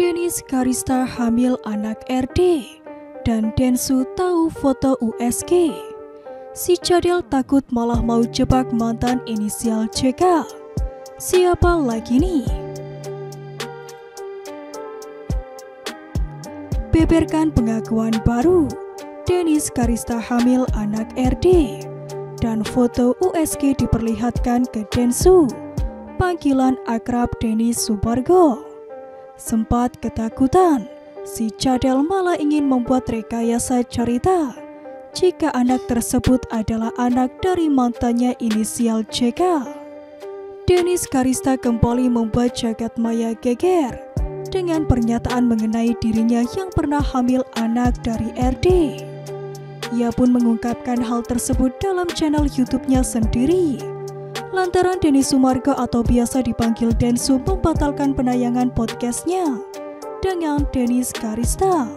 Dennis Karista hamil anak RD dan Densu tahu foto USG. Si cadel takut malah mau jebak mantan inisial CK. Siapa lagi nih? Beberkan pengakuan baru. Dennis Karista hamil anak RD dan foto USG diperlihatkan ke Densu. Panggilan akrab Dennis Sumargo. Sempat ketakutan, si cadel malah ingin membuat rekayasa cerita jika anak tersebut adalah anak dari mantannya inisial CK. Dennis Karista kembali membuat jagat maya geger dengan pernyataan mengenai dirinya yang pernah hamil anak dari RD. Ia pun mengungkapkan hal tersebut dalam channel YouTube-nya sendiri. Lantaran Dennis Sumargo atau biasa dipanggil Densu membatalkan penayangan podcastnya dengan Dennis Karista.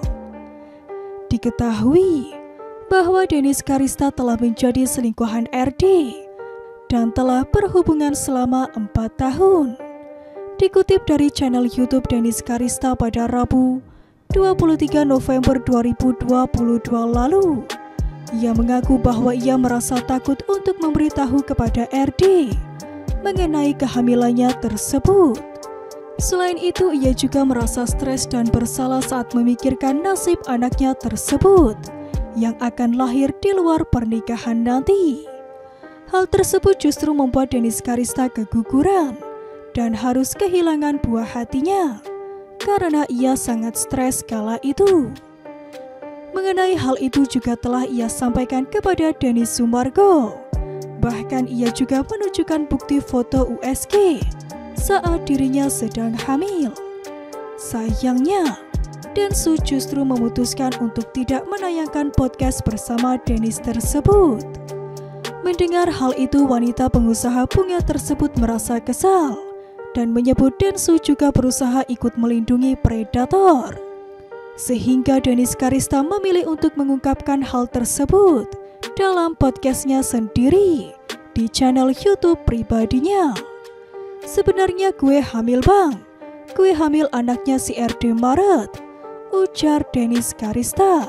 Diketahui bahwa Dennis Karista telah menjadi selingkuhan RD dan telah berhubungan selama 4 tahun. Dikutip dari channel YouTube Dennis Karista pada Rabu 23 November 2022 lalu, ia mengaku bahwa ia merasa takut untuk memberitahu kepada RD mengenai kehamilannya tersebut. Selain itu, ia juga merasa stres dan bersalah saat memikirkan nasib anaknya tersebut yang akan lahir di luar pernikahan nanti. Hal tersebut justru membuat Dennis Karista keguguran dan harus kehilangan buah hatinya karena ia sangat stres kala itu. Mengenai hal itu juga telah ia sampaikan kepada Dennis Sumargo. Bahkan ia juga menunjukkan bukti foto USG saat dirinya sedang hamil. Sayangnya, Densu justru memutuskan untuk tidak menayangkan podcast bersama Dennis tersebut. Mendengar hal itu, wanita pengusaha bunga tersebut merasa kesal dan menyebut Densu juga berusaha ikut melindungi predator. Sehingga Dennis Karista memilih untuk mengungkapkan hal tersebut dalam podcastnya sendiri di channel YouTube pribadinya. Sebenarnya gue hamil bang, gue hamil anaknya si RD Maret, ujar Dennis Karista.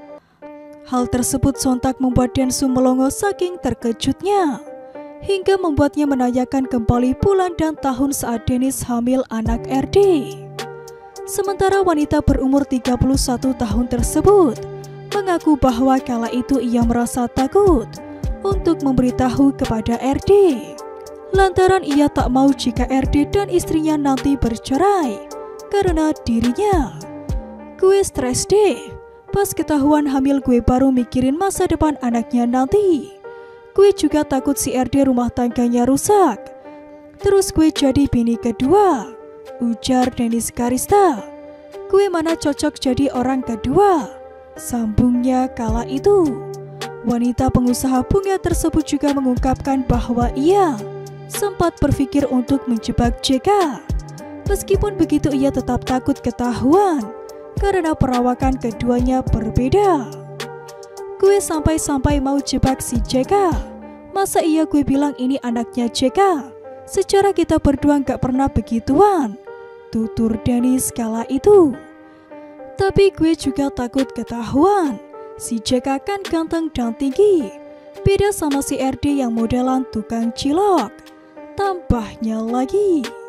Hal tersebut sontak membuat Densu melongo saking terkejutnya, hingga membuatnya menanyakan kembali bulan dan tahun saat Dennis hamil anak RD. Sementara wanita berumur 31 tahun tersebut mengaku bahwa kala itu ia merasa takut untuk memberitahu kepada RD. Lantaran ia tak mau jika RD dan istrinya nanti bercerai karena dirinya. Gue stres deh, pas ketahuan hamil gue baru mikirin masa depan anaknya nanti. Gue juga takut si RD rumah tangganya rusak. Terus gue jadi bini kedua, ujar Dennis Karista. Gue mana cocok jadi orang kedua, sambungnya kala itu. Wanita pengusaha bunga tersebut juga mengungkapkan bahwa ia sempat berpikir untuk menjebak JK. Meskipun begitu, ia tetap takut ketahuan karena perawakan keduanya berbeda. Gue sampai-sampai mau jebak si JK. Masa iya gue bilang ini anaknya JK? Secara kita berdua gak pernah begituan, tutur Dennis kala itu. Tapi gue juga takut ketahuan. Si JK kan ganteng dan tinggi, beda sama si RD yang modelan tukang cilok. Tambahnya lagi,